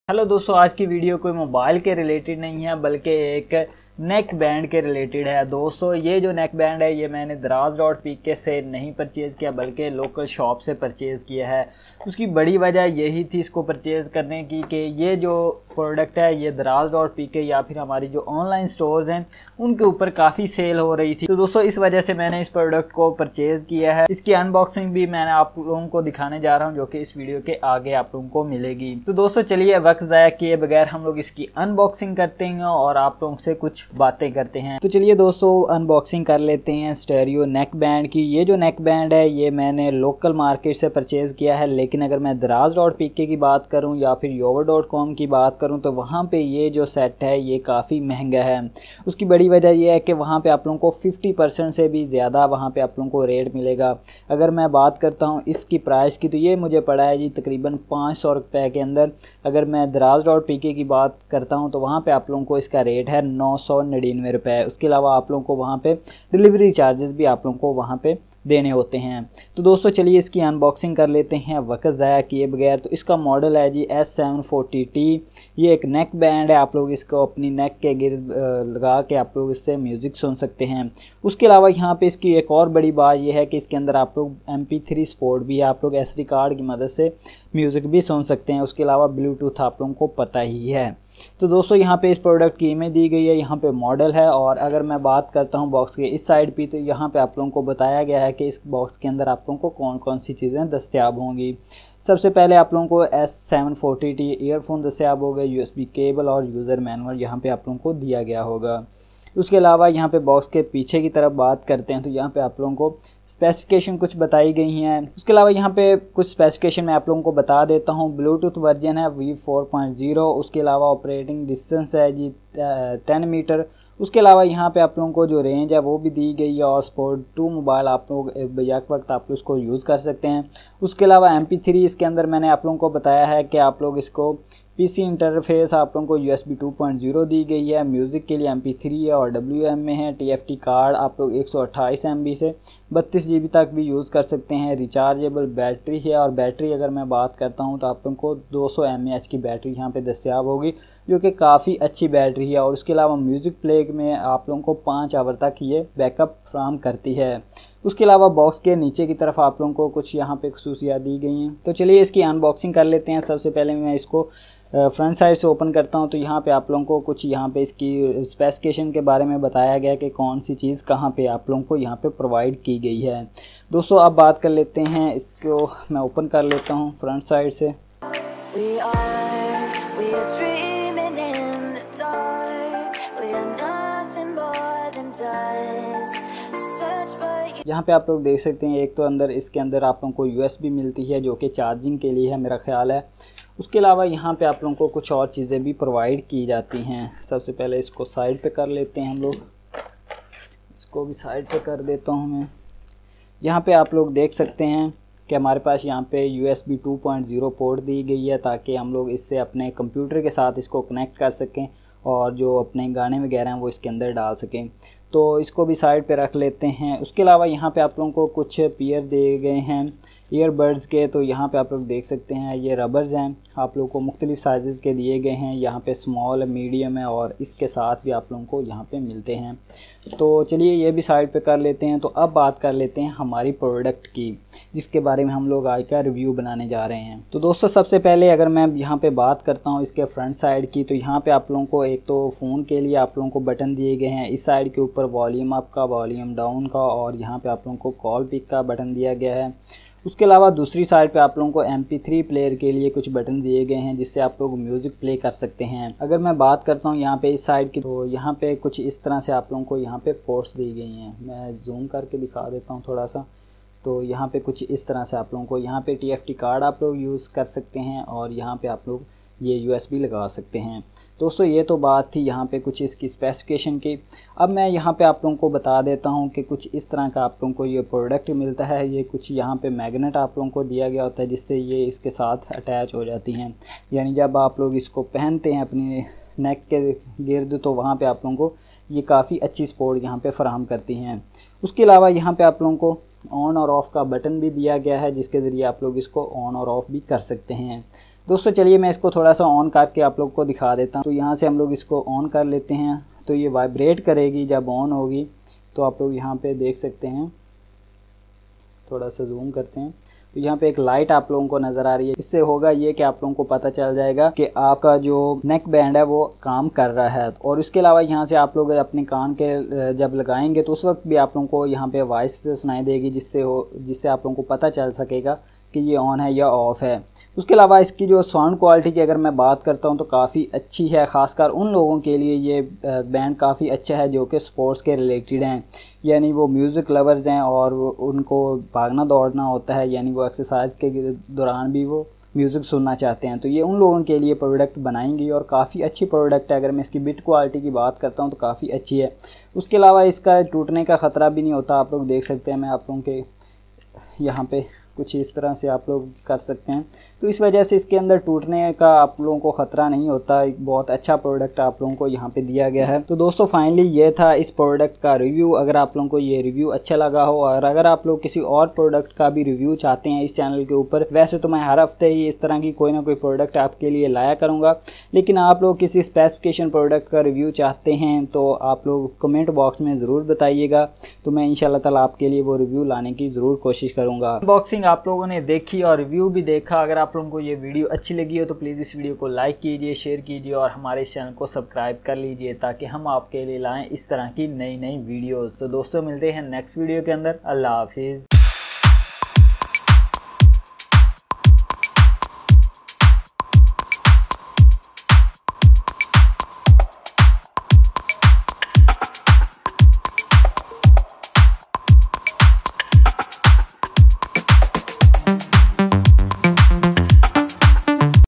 Hello दोस्तों, आज की वीडियो कोई मोबाइल के रिलेटेड नहीं है बल्कि एक नेक बैंड के रिलेटेड है। दोस्तों ये जो नेक बैंड है ये मैंने Daraz.pk से नहीं परचेज़ किया बल्कि लोकल शॉप से परचेज़ किया है। उसकी बड़ी वजह यही थी इसको परचेज़ करने की कि ये जो प्रोडक्ट है ये Daraz.pk या फिर हमारी जो ऑनलाइन स्टोर्स हैं उनके ऊपर काफ़ी सेल हो रही थी। तो दोस्तों इस वजह से मैंने इस प्रोडक्ट को परचेज़ किया है। इसकी अनबॉक्सिंग भी मैंने आप लोगों को दिखाने जा रहा हूँ जो कि इस वीडियो के आगे आप लोगों को मिलेगी। तो दोस्तों चलिए वक्त ज़ाया किए बगैर हम लोग इसकी अनबॉक्सिंग करते हैं और आप लोगों से कुछ बातें करते हैं। तो चलिए दोस्तों अनबॉक्सिंग कर लेते हैं स्टेरियो नेक बैंड की। ये जो नेक बैंड है ये मैंने लोकल मार्केट से परचेज़ किया है, लेकिन अगर मैं Daraz.pk की बात करूं या फिर yover.com की बात करूं तो वहां पे ये जो सेट है ये काफ़ी महंगा है। उसकी बड़ी वजह यह है कि वहां पे आप लोगों को 50% से भी ज़्यादा वहां पे आप लोगों को रेट मिलेगा। अगर मैं बात करता हूं इसकी प्राइस की तो ये मुझे पड़ा है जी तकरीबन 500 रुपये के अंदर। अगर मैं Daraz.pk की बात करता हूं तो वहां पे आप लोगों को इसका रेट है 999 रुपये। उसके अलावा आप लोगों को वहाँ पे डिलीवरी चार्जेस भी आप लोगों को वहाँ पे देने होते हैं। तो दोस्तों चलिए इसकी अनबॉक्सिंग कर लेते हैं वक्त ज़ाया किए बगैर। तो इसका मॉडल है जी S740T। ये एक नेक बैंड है, आप लोग इसको अपनी नेक के गिर्द लगा के आप लोग इससे म्यूज़िक सुन सकते हैं। उसके अलावा यहाँ पे इसकी एक और बड़ी बात यह है कि इसके अंदर आप लोग MP3 सपोर्ट भी है, आप लोग SD कार्ड की मदद से म्यूज़िक भी सुन सकते हैं। उसके अलावा ब्लूटूथ आप लोगों को पता ही है। तो दोस्तों यहाँ पे इस प्रोडक्ट की इमेज दी गई है, यहाँ पे मॉडल है। और अगर मैं बात करता हूँ बॉक्स के इस साइड पे तो यहाँ पे आप लोगों को बताया गया है कि इस बॉक्स के अंदर आप लोगों को कौन कौन सी चीज़ें दस्तियाब होंगी। सबसे पहले आप लोगों को S740T ईयरफोन दस्तियाब होगा, USB केबल और यूज़र मैनुअल यहाँ पे आप लोगों को दिया गया होगा। उसके अलावा यहाँ पे बॉक्स के पीछे की तरफ बात करते हैं तो यहाँ पे आप लोगों को स्पेसिफिकेशन कुछ बताई गई हैं। उसके अलावा यहाँ पे कुछ स्पेसिफिकेशन मैं आप लोगों को बता देता हूँ। ब्लूटूथ वर्जन है V4.0। उसके अलावा ऑपरेटिंग डिस्टेंस है जी 10 मीटर। उसके अलावा यहाँ पे आप लोगों को जो रेंज है वो भी दी गई है और स्पोर्ट 2 मोबाइल आप लोग बेक वक्त आप लोग उसको यूज़ कर सकते हैं। उसके अलावा MP3 इसके अंदर मैंने आप लोगों को बताया है कि आप लोग इसको PC इंटरफेस आप लोगों को USB 2.0 दी गई है। म्यूज़िक के लिए MP3 है और WM में है। TFT कार्ड आप लोग 128 MB से 32 GB तक भी यूज़ कर सकते हैं। रिचार्जेबल बैटरी है और बैटरी अगर मैं बात करता हूं तो आप लोगों को 200 mAh की बैटरी यहां पे दस्तियाब होगी जो कि काफ़ी अच्छी बैटरी है। और उसके अलावा म्यूज़िक प्ले में आप लोगों को 5 आवर तक ये बैकअप फ्राहम करती है। उसके अलावा बॉक्स के नीचे की तरफ आप लोगों को कुछ यहाँ पे खुसूसियात दी गई हैं। तो चलिए इसकी अनबॉक्सिंग कर लेते हैं। सबसे पहले मैं इसको फ्रंट साइड से ओपन करता हूं तो यहाँ पे आप लोगों को कुछ यहाँ पे इसकी स्पेसिफिकेशन के बारे में बताया गया कि कौन सी चीज़ कहाँ पे आप लोगों को यहाँ पे प्रोवाइड की गई है। दोस्तों अब बात कर लेते हैं, इसको मैं ओपन कर लेता हूँ फ्रंट साइड से। यहाँ पे आप लोग देख सकते हैं एक तो अंदर इसके अंदर आप लोगों को USB मिलती है जो कि चार्जिंग के लिए है मेरा ख्याल है। उसके अलावा यहाँ पे आप लोगों को कुछ और चीज़ें भी प्रोवाइड की जाती हैं। सबसे पहले इसको साइड पे कर लेते हैं हम लोग, इसको भी साइड पे कर देता हूँ मैं। यहाँ पे आप लोग देख सकते हैं कि हमारे पास यहाँ पे USB 2.0 पोर्ट दी गई है ताकि हम लोग इससे अपने कंप्यूटर के साथ इसको कनेक्ट कर सकें और जो अपने गाने वगैरह हैं वो इसके अंदर डाल सकें। तो इसको भी साइड पे रख लेते हैं। उसके अलावा यहाँ पे आप लोगों को कुछ पेयर दिए गए हैं ईयरबड्स के। तो यहाँ पे आप लोग देख सकते हैं ये रबर्स हैं, आप लोगों को मुख्तलिफ साइज़ के दिए गए हैं। यहाँ पे स्मॉल मीडियम है और इसके साथ भी आप लोगों को यहाँ पे मिलते हैं। तो चलिए ये भी साइड पे कर लेते हैं। तो अब बात कर लेते हैं हमारी प्रोडक्ट की जिसके बारे में हम लोग आज का रिव्यू बनाने जा रहे हैं। तो दोस्तों सबसे पहले अगर मैं यहाँ पे बात करता हूँ इसके फ्रंट साइड की तो यहाँ पे आप लोगों को एक तो फ़ोन के लिए आप लोगों को बटन दिए गए हैं। इस साइड के ऊपर वॉल्यूम अप का, वॉल्यूम डाउन का और यहाँ पे आप लोगों को कॉल पिक का बटन दिया गया है। उसके अलावा दूसरी साइड पे आप लोगों को MP3 प्लेयर के लिए कुछ बटन दिए गए हैं जिससे आप लोग म्यूज़िक प्ले कर सकते हैं। अगर मैं बात करता हूँ यहाँ पे इस साइड की तो यहाँ पे कुछ इस तरह से आप लोगों को यहाँ पे पोर्ट्स दी गई हैं। मैं जूम करके दिखा देता हूँ थोड़ा सा। तो यहाँ पे कुछ इस तरह से आप लोगों को यहाँ पे TFT कार्ड आप लोग यूज़ कर सकते हैं और यहाँ पे आप लोग ये USB लगा सकते हैं। दोस्तों ये तो बात थी यहाँ पे कुछ इसकी स्पेसिफिकेशन की। अब मैं यहाँ पे आप लोगों को बता देता हूँ कि कुछ इस तरह का आप लोगों को ये प्रोडक्ट मिलता है। ये कुछ यहाँ पे मैग्नेट आप लोगों को दिया गया होता है जिससे ये इसके साथ अटैच हो जाती हैं। यानी जब आप लोग इसको पहनते हैं अपनी नेक के गिर्द तो वहाँ पर आप लोगों को ये काफ़ी अच्छी सपोर्ट यहाँ पर फराहम करती हैं। उसके अलावा यहाँ पर आप लोगों को ऑन और ऑफ़ का बटन भी दिया गया है जिसके ज़रिए आप लोग इसको ऑन और ऑफ़ भी कर सकते हैं। दोस्तों चलिए मैं इसको थोड़ा सा ऑन करके आप लोग को दिखा देता हूँ। तो यहाँ से हम लोग इसको ऑन कर लेते हैं, तो ये वाइब्रेट करेगी जब ऑन होगी। तो आप लोग यहाँ पे देख सकते हैं, थोड़ा सा जूम करते हैं, तो यहाँ पे एक लाइट आप लोगों को नज़र आ रही है। इससे होगा ये कि आप लोगों को पता चल जाएगा कि आपका जो नेक बैंड है वो काम कर रहा है। और इसके अलावा यहाँ से आप लोग अपने कान के जब लगाएंगे तो उस वक्त भी आप लोगों को यहाँ पे वॉइस सुनाई देगी, जिससे आप लोगों को पता चल सकेगा कि ये ऑन है या ऑफ़ है। उसके अलावा इसकी जो साउंड क्वालिटी की अगर मैं बात करता हूँ तो काफ़ी अच्छी है, ख़ासकर उन लोगों के लिए ये बैंड काफ़ी अच्छा है जो कि स्पोर्ट्स के रिलेटेड हैं, यानी वो म्यूज़िक लवर्स हैं और उनको भागना दौड़ना होता है, यानी वो एक्सरसाइज के दौरान भी वो म्यूज़िक सुनना चाहते हैं। तो ये उन लोगों के लिए प्रोडक्ट बनाएंगी और काफ़ी अच्छी प्रोडक्ट है। अगर मैं इसकी बिट क्वालिटी की बात करता हूँ तो काफ़ी अच्छी है। उसके अलावा इसका टूटने का ख़तरा भी नहीं होता। आप लोग देख सकते हैं, मैं आप लोगों के यहाँ पे कुछ इस तरह से आप लोग कर सकते हैं। तो इस वजह से इसके अंदर टूटने का आप लोगों को ख़तरा नहीं होता। एक बहुत अच्छा प्रोडक्ट आप लोगों को यहाँ पे दिया गया है। तो दोस्तों फाइनली ये था इस प्रोडक्ट का रिव्यू। अगर आप लोगों को ये रिव्यू अच्छा लगा हो और अगर आप लोग किसी और प्रोडक्ट का भी रिव्यू चाहते हैं इस चैनल के ऊपर, वैसे तो मैं हर हफ्ते ही इस तरह की कोई ना कोई प्रोडक्ट आपके लिए लाया करूँगा, लेकिन आप लोग किसी स्पेसिफिकेशन प्रोडक्ट का रिव्यू चाहते हैं तो आप लोग कमेंट बॉक्स में ज़रूर बताइएगा। तो मैं इंशाल्लाह ताला आपके लिए वो रिव्यू लाने की ज़रूर कोशिश करूँगा। अनबॉक्सिंग आप लोगों ने देखी और रिव्यू भी देखा। अगर आप लोगों को ये वीडियो अच्छी लगी हो तो प्लीज़ इस वीडियो को लाइक कीजिए, शेयर कीजिए और हमारे इस चैनल को सब्सक्राइब कर लीजिए ताकि हम आपके लिए लाएं इस तरह की नई वीडियोस। तो दोस्तों मिलते हैं नेक्स्ट वीडियो के अंदर। अल्लाह हाफिज़।